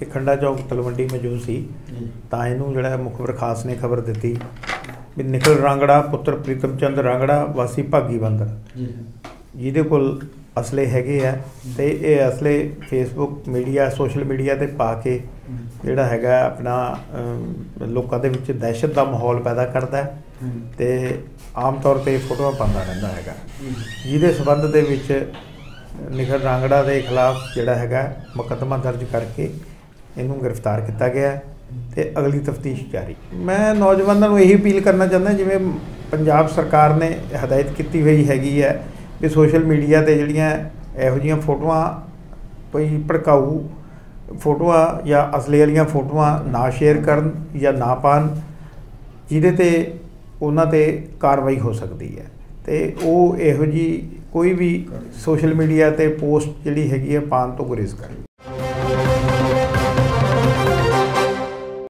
खंडा चौक तलवंडी मौजूद सी तां इहनूं जिहड़ा मुखबिर खास ने खबर दी भी निखिल रांगड़ा पुत्र प्रीतम चंद रांगड़ा वासी भागी बंदर जिहदे कोल असले हैगे आ ते ये असले फेसबुक मीडिया सोशल मीडिया ते पा के जिहड़ा हैगा अपना लोकां दे विच दहशत दा माहौल पैदा करदा है ते आम तौर पर फोटोआं पांदा रहिंदा हैगा जिहदे संबंध दे विच निखिल रांगड़ा के खिलाफ जिहड़ा हैगा मुकदमा दर्ज करके इनू गिरफ्तार किया गया तो अगली तफ्तीश जारी। मैं नौजवानों को यही अपील करना चाहता जिवें पंजाब सरकार ने हदायत की हुई हैगी है कि सोशल मीडिया ते जिहड़ियां इहो जिहियां फोटोआं कोई भड़काऊ फोटोआं या असले वालियां फोटोआं ना शेयर करन या ना पान जिहदे ते उन्हां ते कार्रवाई हो सकती है तो वो इहो जी कोई भी सोशल मीडिया ते पोस्ट जिहड़ी हैगी है पान तो गुरेज करे।